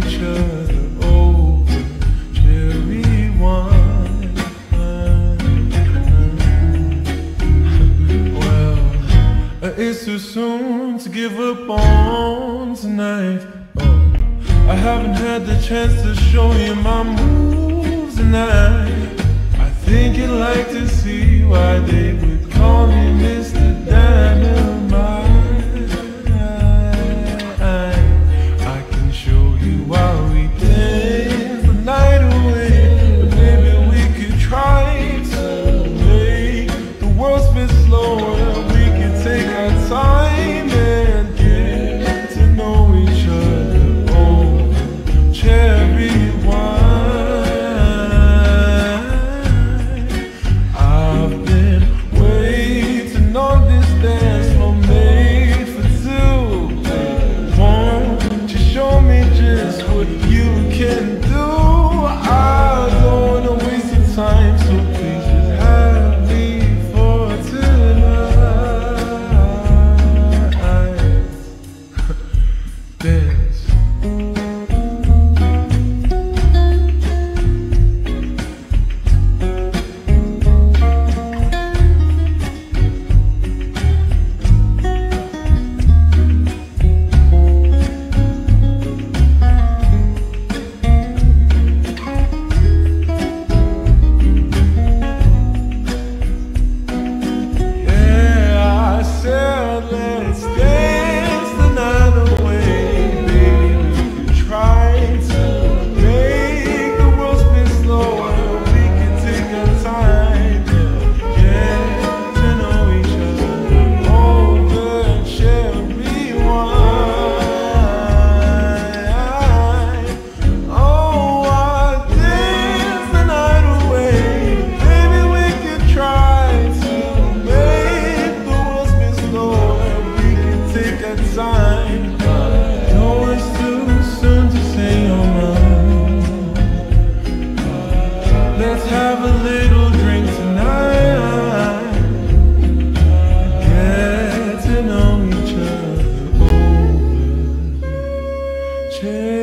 each other over cherry wine. Well, it's too soon to give up on tonight. Oh, I haven't had the chance to show you my moves tonight. I think you'd like to see why they would call me Mr. Dynamite. I can show you while we dance the night away, but maybe we could try to make the world spin slower. We could take our time and get to know each other over cherry wine. I've been waiting on this dance floor made for two. Won't you show me just what you can do? I don't wanna waste your time, so please just have me for tonight. Dance. Let's have a little drink tonight. Get to know each other over cherry.